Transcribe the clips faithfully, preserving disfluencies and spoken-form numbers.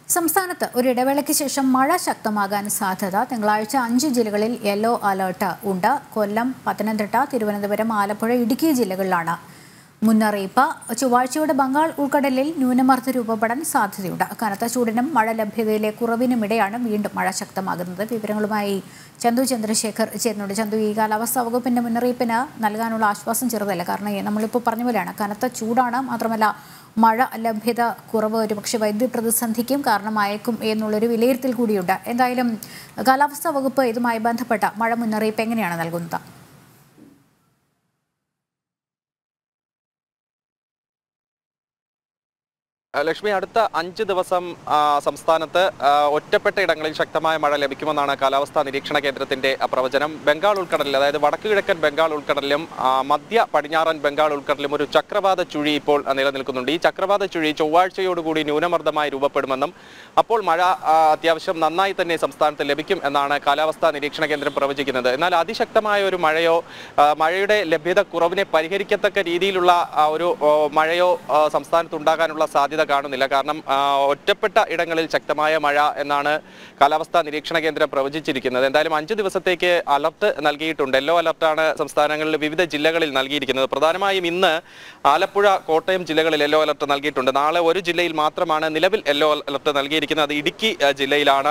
സംസ്ഥാനത്ത് ഒരു ഇടവേളയ്ക്ക് ശേഷം മഴ ശക്തമാകാൻ സാധ്യത. തിങ്കളാഴ്ച അഞ്ച് ജില്ലകളിൽ യെല്ലോ അലർട്ട് ഉണ്ട്. കൊല്ലം, പത്തനംതിട്ട, തിരുവനന്തപുരം, ആലപ്പുഴ, ഇടുക്കി ജില്ലകളിലാണ് മുന്നറിയിപ്പ്. ചൊവ്വാഴ്ചയോടെ ബംഗാൾ ഉൾക്കടലിൽ ന്യൂനമർദ്ദം രൂപപ്പെടാൻ സാധ്യതയുണ്ട്. കനത്ത ചൂടിനും മഴ ലഭ്യതയിലെ കുറവിനുമിടെയാണ് വീണ്ടും മഴ ശക്തമാകുന്നത്. വിവരങ്ങളുമായി ചന്തു ചന്ദ്രശേഖർ ചേരുന്നുണ്ട്. ചന്തു, ഈ കാലാവസ്ഥാ വകുപ്പിന്റെ മുന്നറിയിപ്പിന് നൽകാനുള്ള ആശ്വാസം ചെറുതല്ല. കാരണം നമ്മളിപ്പോൾ പറഞ്ഞ പോലെയാണ്, കനത്ത ചൂടാണ്. മാത്രമല്ല മഴ ലഭ്യത കുറവ് ഒരുപക്ഷെ വൈദ്യുതി പ്രതിസന്ധിക്കും കാരണമായേക്കും എന്നുള്ളൊരു വിലയിരുത്തൽ കൂടിയുണ്ട്. എന്തായാലും കാലാവസ്ഥാ വകുപ്പ് ഇതുമായി ബന്ധപ്പെട്ട മഴ മുന്നറിയിപ്പ് എങ്ങനെയാണ് നൽകുന്നത്? ലക്ഷ്മി, അടുത്ത അഞ്ച് ദിവസം സംസ്ഥാനത്ത് ഒറ്റപ്പെട്ട ഇടങ്ങളിൽ ശക്തമായ മഴ ലഭിക്കുമെന്നാണ് കാലാവസ്ഥാ നിരീക്ഷണ കേന്ദ്രത്തിന്റെ പ്രവചനം. ബംഗാൾ ഉൾക്കടലിൽ, അതായത് വടക്കു കിഴക്കൻ ബംഗാൾ ഉൾക്കടലിലും മധ്യ പടിഞ്ഞാറൻ ബംഗാൾ ഉൾക്കടലിലും ഒരു ചക്രവാത ചുഴി ഇപ്പോൾ നിലനിൽക്കുന്നുണ്ട്. ഈ ചക്രവാത ചുഴി ചൊവ്വാഴ്ചയോടുകൂടി ന്യൂനമർദ്ദമായി രൂപപ്പെടുമെന്നും അപ്പോൾ മഴ അത്യാവശ്യം നന്നായി തന്നെ സംസ്ഥാനത്ത് ലഭിക്കും എന്നാണ് കാലാവസ്ഥാ നിരീക്ഷണ കേന്ദ്രം പ്രവചിക്കുന്നത്. എന്നാൽ അതിശക്തമായ ഒരു മഴയോ മഴയുടെ ലഭ്യത കുറവിനെ പരിഹരിക്കത്തക്ക രീതിയിലുള്ള ഒരു മഴയോ സംസ്ഥാനത്ത് ഉണ്ടാകാനുള്ള സാധ്യത കാണുന്നില്ല. കാരണം ഒറ്റപ്പെട്ട ഇടങ്ങളിൽ ശക്തമായ മഴ എന്നാണ് കാലാവസ്ഥാ നിരീക്ഷണ കേന്ദ്രം പ്രവചിച്ചിരിക്കുന്നത്. എന്തായാലും അഞ്ച് ദിവസത്തേക്ക് അലർട്ട് നൽകിയിട്ടുണ്ട്. യെല്ലോ അലർട്ടാണ് സംസ്ഥാനങ്ങളിൽ വിവിധ ജില്ലകളിൽ നൽകിയിരിക്കുന്നത്. പ്രധാനമായും ഇന്ന് ആലപ്പുഴ, കോട്ടയം ജില്ലകളിൽ യെല്ലോ അലർട്ട് നൽകിയിട്ടുണ്ട്. നാളെ ഒരു ജില്ലയിൽ മാത്രമാണ് നിലവിൽ യെല്ലോ അലർട്ട് നൽകിയിരിക്കുന്നത്. അത് ഇടുക്കി ജില്ലയിലാണ്.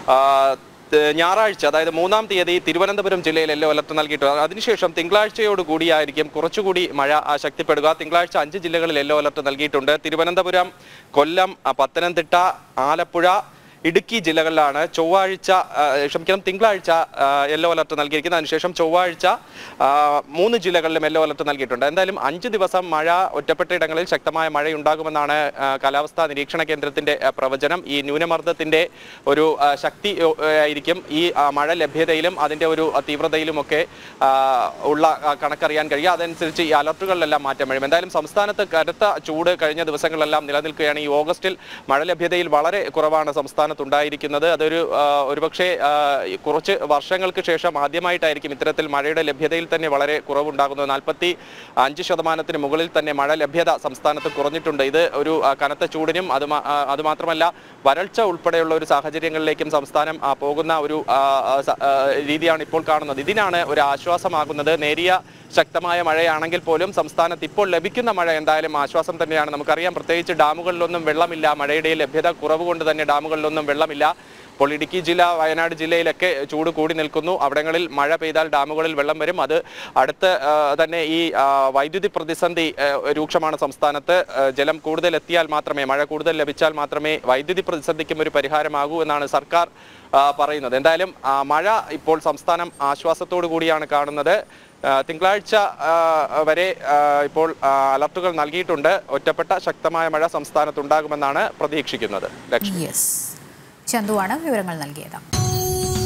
ഞായറാഴ്ച, അതായത് മൂന്നാം തീയതി തിരുവനന്തപുരം ജില്ലയിൽ യെല്ലോ അലർട്ട് നൽകിയിട്ടുണ്ട്. അതിനുശേഷം തിങ്കളാഴ്ചയോട് കൂടിയായിരിക്കും കുറച്ചുകൂടി മഴ ശക്തിപ്പെടുക. തിങ്കളാഴ്ച അഞ്ച് ജില്ലകളിൽ യെല്ലോ അലർട്ട് നൽകിയിട്ടുണ്ട്. തിരുവനന്തപുരം, കൊല്ലം, പത്തനംതിട്ട, ആലപ്പുഴ, ഇടുക്കി ജില്ലകളിലാണ് ചൊവ്വാഴ്ച ക്ഷമിക്കണം തിങ്കളാഴ്ച യെല്ലോ അലർട്ട് നൽകിയിരിക്കുന്നത്. അതിനുശേഷം ചൊവ്വാഴ്ച മൂന്ന് ജില്ലകളിലും യെല്ലോ അലർട്ട് നൽകിയിട്ടുണ്ട്. എന്തായാലും അഞ്ച് ദിവസം മഴ, ഒറ്റപ്പെട്ട ഇടങ്ങളിൽ ശക്തമായ മഴയുണ്ടാകുമെന്നാണ് കാലാവസ്ഥാ നിരീക്ഷണ കേന്ദ്രത്തിന്റെ പ്രവചനം. ഈ ന്യൂനമർദ്ദത്തിന്റെ ഒരു ശക്തി ആയിരിക്കും ഈ മഴ ലഭ്യതയിലും അതിന്റെ ഒരു തീവ്രതയിലുമൊക്കെ ഉള്ള കണക്കറിയാൻ കഴിയുക. അതനുസരിച്ച് ഈ അലർട്ടുകളിലെല്ലാം മാറ്റം വരും. എന്തായാലും സംസ്ഥാനത്ത് കനത്ത ചൂട് കഴിഞ്ഞ ദിവസങ്ങളിലെല്ലാം നിലനിൽക്കുകയാണ്. ഈ ഓഗസ്റ്റിൽ മഴ ലഭ്യതയിൽ വളരെ കുറവാണ് സംസ്ഥാനം ഉണ്ടായിരിക്കുന്നത്. അതൊരു ഒരുപക്ഷെ കുറച്ച് വർഷങ്ങൾക്ക് ശേഷം ആദ്യമായിട്ടായിരിക്കും ഇത്തരത്തിൽ മഴയുടെ ലഭ്യതയിൽ തന്നെ വളരെ കുറവുണ്ടാകുന്നത്. നാൽപ്പത്തി അഞ്ച് ശതമാനത്തിന് മുകളിൽ തന്നെ മഴ ലഭ്യത സംസ്ഥാനത്ത് കുറഞ്ഞിട്ടുണ്ട്. ഇത് ഒരു കനത്ത ചൂടിനും അത് അതുമാത്രമല്ല വരൾച്ച ഉൾപ്പെടെയുള്ള ഒരു സാഹചര്യങ്ങളിലേക്കും സംസ്ഥാനം പോകുന്ന ഒരു രീതിയാണ് ഇപ്പോൾ കാണുന്നത്. ഇതിനാണ് ഒരു ആശ്വാസമാകുന്നത്. നേരിയ ശക്തമായ മഴയാണെങ്കിൽ പോലും സംസ്ഥാനത്ത് ഇപ്പോൾ ലഭിക്കുന്ന മഴ എന്തായാലും ആശ്വാസം തന്നെയാണ്. നമുക്കറിയാം, പ്രത്യേകിച്ച് ഡാമുകളിലൊന്നും വെള്ളമില്ല. മഴയുടെ ലഭ്യത കുറവ് കൊണ്ട് തന്നെ ഡാമുകളിലൊന്നും വെള്ളമില്ല. ഇപ്പോൾ ഇടുക്കി ജില്ല, വയനാട് ജില്ലയിലൊക്കെ ചൂട് കൂടി നിൽക്കുന്നു. അവിടങ്ങളിൽ മഴ പെയ്താൽ ഡാമുകളിൽ വെള്ളം വരും. അത് അടുത്ത് തന്നെ ഈ വൈദ്യുതി പ്രതിസന്ധി രൂക്ഷമാണ് സംസ്ഥാനത്ത്. ജലം കൂടുതൽ എത്തിയാൽ മാത്രമേ, മഴ കൂടുതൽ ലഭിച്ചാൽ മാത്രമേ വൈദ്യുതി പ്രതിസന്ധിക്കും ഒരു പരിഹാരമാകൂ എന്നാണ് സർക്കാർ പറയുന്നത്. എന്തായാലും മഴ ഇപ്പോൾ സംസ്ഥാനം ആശ്വാസത്തോടു കൂടിയാണ് കാണുന്നത്. തിങ്കളാഴ്ച വരെ ഇപ്പോൾ അലർട്ടുകൾ നൽകിയിട്ടുണ്ട്. ഒറ്റപ്പെട്ട ശക്തമായ മഴ സംസ്ഥാനത്തുണ്ടാകുമെന്നാണ് പ്രതീക്ഷിക്കുന്നത്. ചന്തുവാണ് വിവരങ്ങൾ നൽകിയത്.